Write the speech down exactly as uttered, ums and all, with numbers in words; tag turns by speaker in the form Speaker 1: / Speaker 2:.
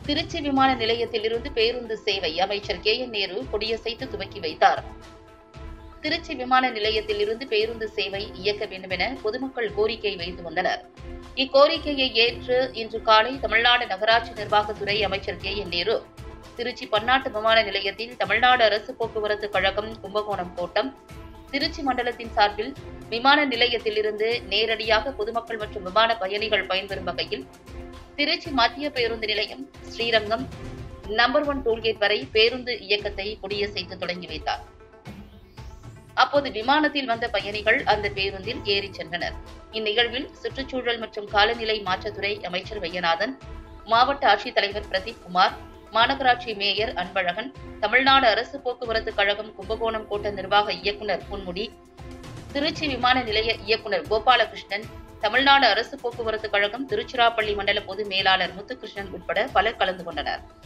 Speaker 1: திருச்சி விமான நிலையத்தில் இருந்து பேருந்து சேவை அமைச்சர் கே என் நேரு கொடியசைத்து துவக்கி வைத்தார். திருச்சி விமான நிலையத்தில் இருந்து பேருந்து சேவை இயக்க வேண்டும் என பொதுமக்கள் கோரிக்கை வைத்து வந்தனர். இக்கோரிக்கையை ஏற்று இன்று காலை தமிழ்நாடு நகராட்சி நிர்வாகத்துறை அமைச்சர் கே என் நேரு திருச்சி பன்னாட்டு விமான நிலையத்தில் தமிழ்நாடு அரசு போக்குவரத்து கழகம் கும்பகோணம் கோட்டம் திருச்சி மண்டலத்தின் சார்பில் விமான நிலையத்திலிருந்து நேரடியாக பொதுமக்கள் மற்றும் விமான பயணிகள் பயன்பெறும் வகையில் திருச்சி மத்திய பேருந்து நிலையம் ஸ்ரீரங்கம் நம்பர் ஒன் டோல்கேட் வரை பேருந்து இயக்கத்தை கொடியசைத்து தொடங்கி வைத்தார். அப்போது விமானத்தில் வந்த பயணிகள் அந்த பேருந்தில் ஏறிச் சென்றனர். இந்நிகழ்வில் சுற்றுச்சூழல் மற்றும் காலநிலை மாற்றத்துறை அமைச்சர் வையநாதன், மாவட்ட ஆட்சித்தலைவர் பிரதீப் குமார், மாநகராட்சி மேயர் அன்பழகன், தமிழ்நாடு அரசு போக்குவரத்து கழகம் கும்பகோணம் கோட்ட நிர்வாக இயக்குநர் பொன்முடி, திருச்சி விமான நிலைய இயக்குநர் கோபாலகிருஷ்ணன், தமிழ்நாடு அரசு போக்குவரத்து கழகம் திருச்சிராப்பள்ளி மண்டல பொது மேலாளர் முத்துகிருஷ்ணன் உட்பட பலர் கலந்து கொண்டனர்.